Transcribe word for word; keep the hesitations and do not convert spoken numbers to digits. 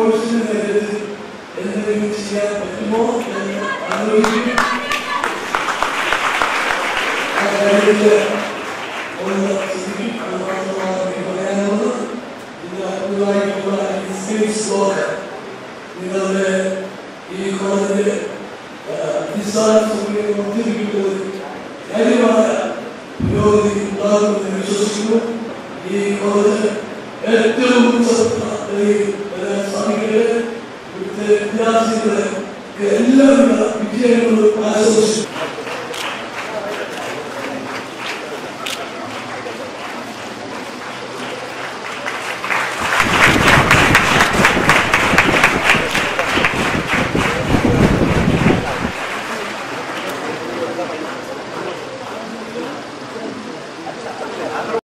കോഴ്സിന് നേരത്തിൽ എന്തെങ്കിലും ചെയ്യാൻ പറ്റുമോ എന്ന് ആലോചിക്കും. ആ കാര്യത്തിൽ ഉള്ള സ്ഥിതിക്കും അതുമാത്രമാണ് എനിക്ക് പറയാനുള്ളത്. ഇത് പുതുതായിട്ടുള്ള സ്കിൽസ് ബ്ലോക്ക് നിങ്ങളുടെ ഈ കോളേജിൽ അടിസ്ഥാന സൗകര്യം വർദ്ധിപ്പിക്കുന്നത് കാര്യമായ പുരോഗതി ഉണ്ടാകുമെന്ന് വിശ്വസിക്കുന്നു. ഈ കോളേജ് ഏറ്റവും നിലയിൽ വരാൻ സാധിക്കട്ടെ. ഇവിടുത്തെ വിദ്യാർത്ഥികളെ എല്ലാവിധ വിജയങ്ങളും ആശംസിക്കുന്നു.